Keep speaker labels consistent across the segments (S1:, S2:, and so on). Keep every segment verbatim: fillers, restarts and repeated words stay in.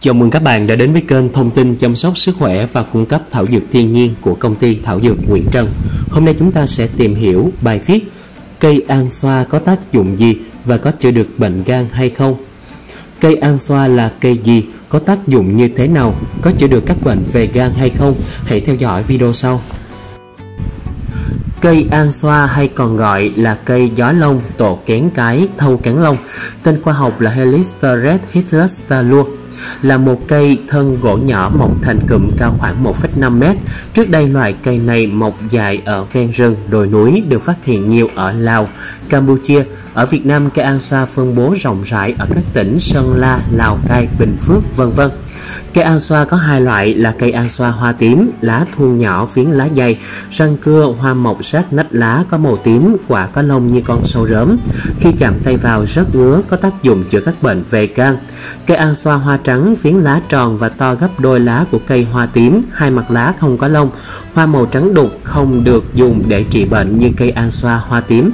S1: Chào mừng các bạn đã đến với kênh thông tin chăm sóc sức khỏe và cung cấp thảo dược thiên nhiên của công ty thảo dược Nguyễn Trân. Hôm nay chúng ta sẽ tìm hiểu bài viết cây an xoa có tác dụng gì và có chữa được bệnh gan hay không. Cây an xoa là cây gì, có tác dụng như thế nào, có chữa được các bệnh về gan hay không? Hãy theo dõi video sau. Cây an xoa hay còn gọi là cây gió lông, tổ kén cái, thâu cán lông, tên khoa học là Helix teres hydrastalur, là một cây thân gỗ nhỏ mọc thành cụm cao khoảng một phẩy năm mét. Trước đây loài cây này mọc dài ở ven rừng, đồi núi, được phát hiện nhiều ở Lào, Campuchia. Ở Việt Nam, cây an xoa phân bố rộng rãi ở các tỉnh Sơn La, Lào Cai, Bình Phước, vân vân. Cây an xoa có hai loại là cây an xoa hoa tím, lá thuôn nhỏ, phiến lá dày, răng cưa, hoa mọc sát nách lá, có màu tím, quả có lông như con sâu rớm. Khi chạm tay vào rất ngứa, có tác dụng chữa các bệnh về gan. Cây an xoa hoa trắng, phiến lá tròn và to gấp đôi lá của cây hoa tím, hai mặt lá không có lông, hoa màu trắng đục, không được dùng để trị bệnh như cây an xoa hoa tím.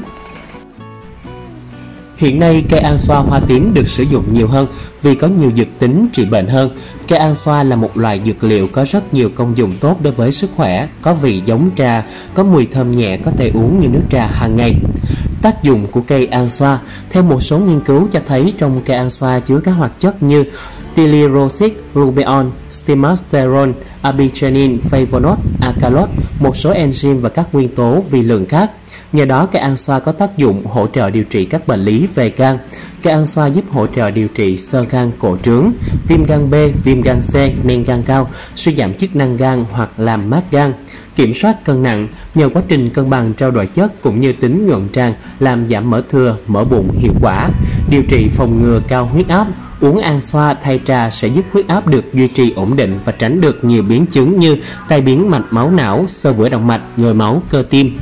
S1: Hiện nay, cây an xoa hoa tím được sử dụng nhiều hơn vì có nhiều dược tính trị bệnh hơn. Cây an xoa là một loại dược liệu có rất nhiều công dụng tốt đối với sức khỏe, có vị giống trà, có mùi thơm nhẹ, có thể uống như nước trà hàng ngày. Tác dụng của cây an xoa: theo một số nghiên cứu cho thấy trong cây an xoa chứa các hoạt chất như Tylirosic, lutein, stimatosterol, arbutin, flavonoid, alkaloid, một số enzyme và các nguyên tố vi lượng khác. Nhờ đó, cây an xoa có tác dụng hỗ trợ điều trị các bệnh lý về gan. Cây an xoa giúp hỗ trợ điều trị xơ gan cổ trướng, viêm gan B, viêm gan C, men gan cao, suy giảm chức năng gan hoặc làm mát gan. Kiểm soát cân nặng nhờ quá trình cân bằng trao đổi chất cũng như tính nhuận tràng, làm giảm mỡ thừa, mỡ bụng hiệu quả. Điều trị phòng ngừa cao huyết áp. Uống an xoa thay trà sẽ giúp huyết áp được duy trì ổn định và tránh được nhiều biến chứng như tai biến mạch máu não, xơ vữa động mạch, nhồi máu cơ tim.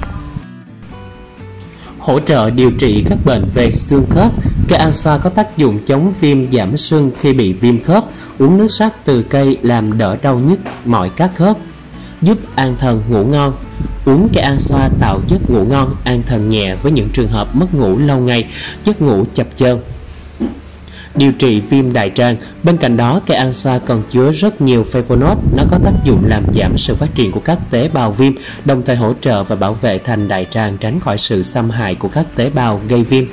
S1: Hỗ trợ điều trị các bệnh về xương khớp. Cây an xoa có tác dụng chống viêm giảm sưng khi bị viêm khớp. Uống nước sắt từ cây làm đỡ đau nhức mỏi các khớp, giúp an thần ngủ ngon. Uống cây an xoa tạo giấc ngủ ngon, an thần nhẹ với những trường hợp mất ngủ lâu ngày, giấc ngủ chập chờn. Điều trị viêm đại tràng. Bên cạnh đó, cây an xoa còn chứa rất nhiều flavonoid, nó có tác dụng làm giảm sự phát triển của các tế bào viêm, đồng thời hỗ trợ và bảo vệ thành đại tràng tránh khỏi sự xâm hại của các tế bào gây viêm.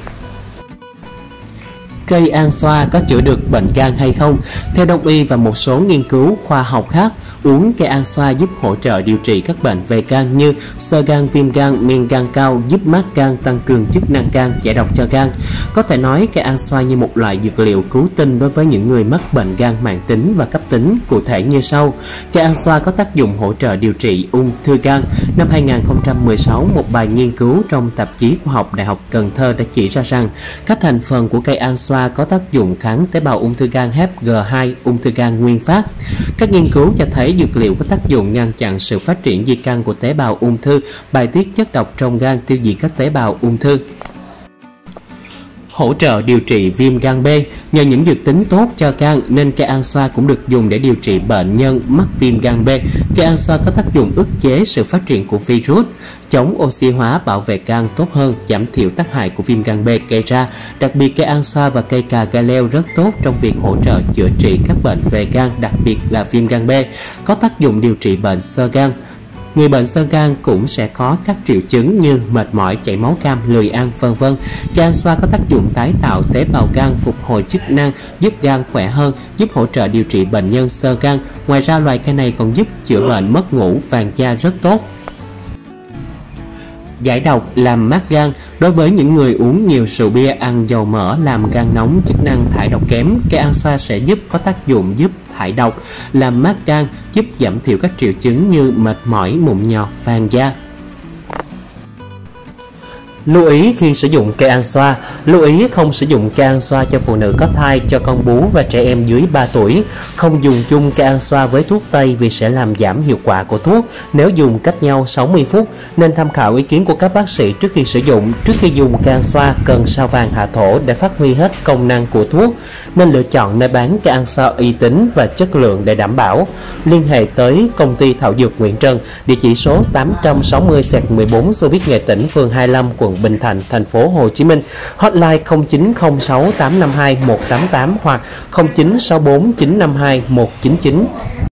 S1: Cây an xoa có chữa được bệnh gan hay không? Theo Đông y và một số nghiên cứu khoa học khác, uống cây an xoa giúp hỗ trợ điều trị các bệnh về gan như xơ gan, viêm gan, men gan cao, giúp mát gan, tăng cường chức năng gan, giải độc cho gan. Có thể nói cây an xoa như một loại dược liệu cứu tinh đối với những người mắc bệnh gan mãn tính và cấp tính, cụ thể như sau. Cây an xoa có tác dụng hỗ trợ điều trị ung thư gan. Năm hai nghìn không trăm mười sáu, một bài nghiên cứu trong tạp chí khoa học Đại học Cần Thơ đã chỉ ra rằng các thành phần của cây an xoa có tác dụng kháng tế bào ung thư gan Hep G hai, ung thư gan nguyên phát. Các nghiên cứu cho thấy dược liệu có tác dụng ngăn chặn sự phát triển di căn của tế bào ung thư, bài tiết chất độc trong gan, tiêu diệt các tế bào ung thư. Hỗ trợ điều trị viêm gan B. Nhờ những dược tính tốt cho gan nên cây an xoa cũng được dùng để điều trị bệnh nhân mắc viêm gan B. Cây an xoa có tác dụng ức chế sự phát triển của virus, chống oxy hóa, bảo vệ gan tốt hơn, giảm thiểu tác hại của viêm gan B gây ra. Đặc biệt, cây an xoa và cây cà gai leo rất tốt trong việc hỗ trợ chữa trị các bệnh về gan, đặc biệt là viêm gan B. Có tác dụng điều trị bệnh xơ gan. Người bệnh xơ gan cũng sẽ có các triệu chứng như mệt mỏi, chảy máu cam, lười ăn, vân vân. Cây an xoa có tác dụng tái tạo tế bào gan, phục hồi chức năng, giúp gan khỏe hơn, giúp hỗ trợ điều trị bệnh nhân xơ gan. Ngoài ra, loài cây này còn giúp chữa bệnh mất ngủ, vàng da rất tốt. Giải độc, làm mát gan. Đối với những người uống nhiều rượu bia, ăn dầu mỡ, làm gan nóng, chức năng thải độc kém, cây an xoa sẽ giúp có tác dụng giúp thải độc, làm mát gan, giúp giảm thiểu các triệu chứng như mệt mỏi, mụn nhọt, vàng da. Lưu ý khi sử dụng cây an xoa. Lưu ý không sử dụng cây an xoa cho phụ nữ có thai, cho con bú và trẻ em dưới ba tuổi. Không dùng chung cây an xoa với thuốc tây vì sẽ làm giảm hiệu quả của thuốc nếu dùng cách nhau sáu mươi phút. Nên tham khảo ý kiến của các bác sĩ trước khi sử dụng. Trước khi dùng cây an xoa cần sao vàng hạ thổ để phát huy hết công năng của thuốc. Nên lựa chọn nơi bán cây an xoa uy tín và chất lượng để đảm bảo. Liên hệ tới công ty thảo dược Nguyễn Trân, địa chỉ số tám trăm sáu mươi mười bốn Xô Viết Nghệ Tĩnh, phường hai mươi lăm, quận quận Bình Thạnh, thành phố Hồ Chí Minh. Hotline không chín không sáu tám năm hai một tám tám hoặc không chín sáu bốn chín năm hai một chín chín.